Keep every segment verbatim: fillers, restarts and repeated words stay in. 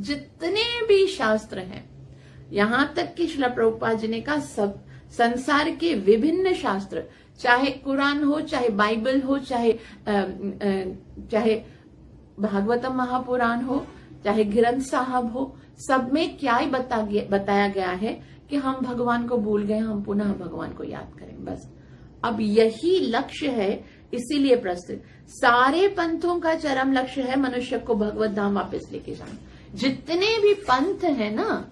जितने भी शास्त्र हैं, यहां तक कि श्रील प्रभुपाद जी ने कहा सब संसार के विभिन्न शास्त्र, चाहे कुरान हो, चाहे बाइबल हो, चाहे आ, आ, चाहे भागवतम महापुराण हो, चाहे ग्रंथ साहब हो, सब में क्या ही बता गया, बताया गया है कि हम भगवान को भूल गए, हम पुनः भगवान को याद करें। बस अब यही लक्ष्य है, इसीलिए प्रस्तुत सारे पंथों का चरम लक्ष्य है मनुष्य को भगवत धाम वापस लेके जाना। जितने भी पंथ है ना,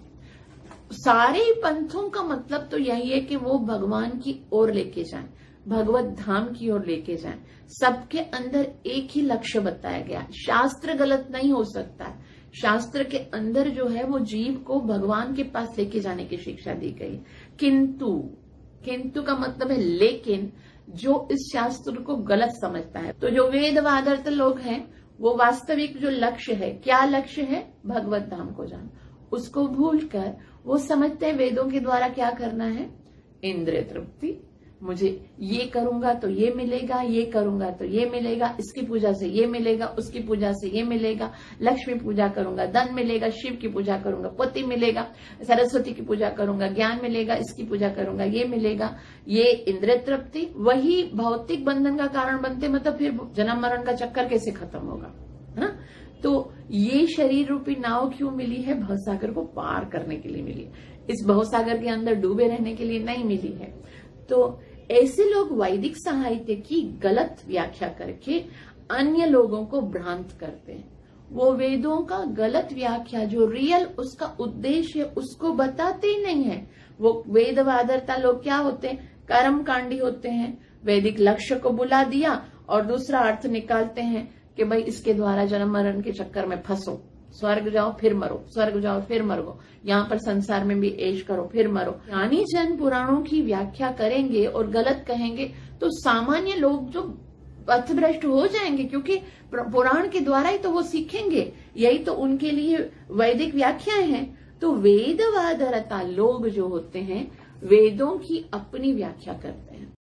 सारे पंथों का मतलब तो यही है कि वो भगवान की ओर लेके जाएं, भगवत धाम की ओर लेके जाएं। सबके अंदर एक ही लक्ष्य बताया गया। शास्त्र गलत नहीं हो सकता है, शास्त्र के अंदर जो है वो जीव को भगवान के पास लेके जाने की शिक्षा दी गई। किंतु किंतु का मतलब है लेकिन, जो इस शास्त्र को गलत समझता है, तो जो वेदवादर्थ लोग हैं वो वास्तविक जो लक्ष्य है, क्या लक्ष्य है, भगवत धाम को जाना, उसको भूलकर वो समझते हैं वेदों के द्वारा क्या करना है, इंद्रिय तृप्ति। मुझे ये करूंगा तो ये मिलेगा, ये करूंगा तो ये मिलेगा, इसकी पूजा से ये मिलेगा, उसकी पूजा से ये मिलेगा, लक्ष्मी पूजा करूंगा धन मिलेगा, शिव की पूजा करूंगा पति मिलेगा, सरस्वती की पूजा करूंगा ज्ञान मिलेगा, इसकी पूजा करूंगा ये मिलेगा। ये इंद्रिय तृप्ति वही भौतिक बंधन का कारण बनते, मतलब फिर जन्म मरण का चक्कर कैसे खत्म होगा, है ना। तो ये शरीर रूपी नाव क्यों मिली है, भवसागर को पार करने के लिए मिली है, इस भवसागर के अंदर डूबे रहने के लिए नहीं मिली है। तो ऐसे लोग वैदिक साहित्य की गलत व्याख्या करके अन्य लोगों को भ्रांत करते हैं। वो वेदों का गलत व्याख्या, जो रियल उसका उद्देश्य उसको बताते ही नहीं है। वो वेदवादरता लोग क्या होते हैं, कर्मकांडी होते हैं, वैदिक लक्ष्य को बुला दिया और दूसरा अर्थ निकालते हैं कि भाई इसके द्वारा जन्म मरण के चक्कर में फंसो, स्वर्ग जाओ फिर मरो, स्वर्ग जाओ फिर मरो, यहाँ पर संसार में भी ऐश करो फिर मरो। ज्ञानी जन पुराणों की व्याख्या करेंगे और गलत कहेंगे तो सामान्य लोग जो पथभ्रष्ट हो जाएंगे, क्योंकि पुराण के द्वारा ही तो वो सीखेंगे, यही तो उनके लिए वैदिक व्याख्याएं हैं। तो वेदवादरता लोग जो होते हैं वेदों की अपनी व्याख्या करते हैं।